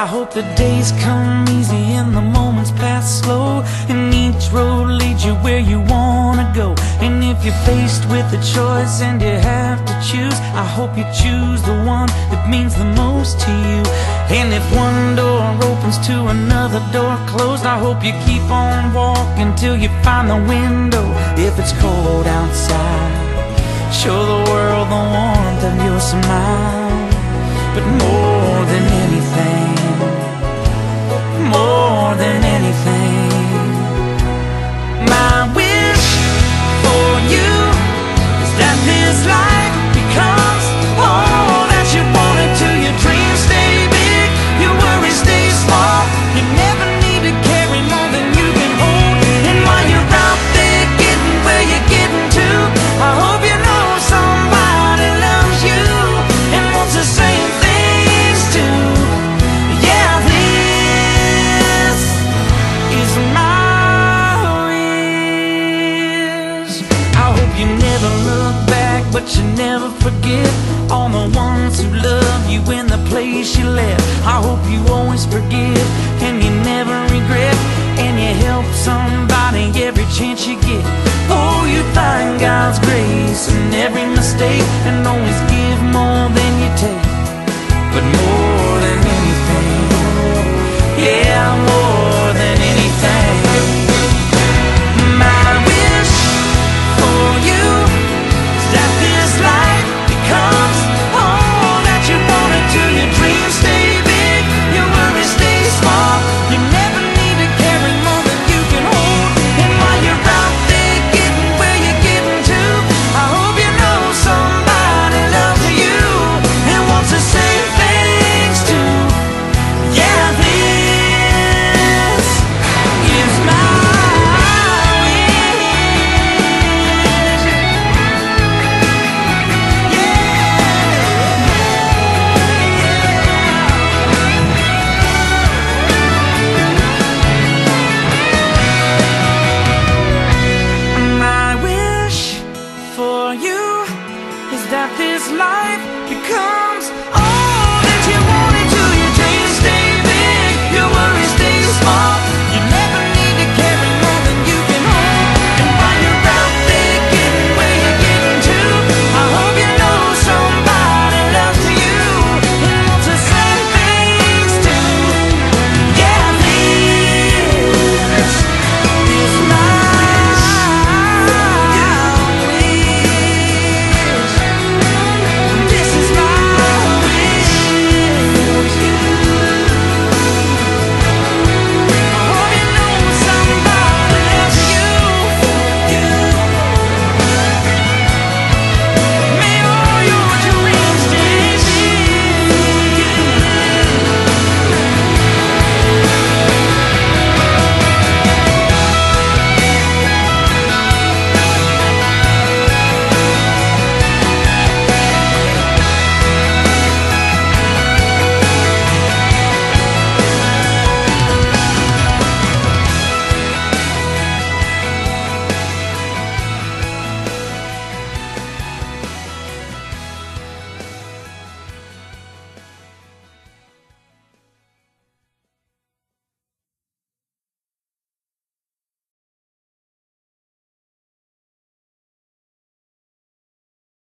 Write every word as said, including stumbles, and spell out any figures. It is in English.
I hope the days come easy and the moments pass slow, and each road leads you where you wanna go. And if you're faced with a choice and you have to choose, I hope you choose the one that means the most to you. And if one door opens to another door closed, I hope you keep on walking till you find the window. If it's cold outside, show the world the warmth of your smile. But more than anything, more than anything, my wish for you is that this life becomes all that you want it to. Your dreams stay big, your worries stay small. You never need to carry more than you can hold. And while you're out there getting where you're getting to, I hope you know somebody loves you and wants the same things too. Yeah, this is my wish. I hope you never look back, but you never forget all the ones who love you in the place you left. I hope you always forgive and you never regret, and you help somebody every chance you get. Oh, you find God's grace in every mistake, and always give more than you take. But more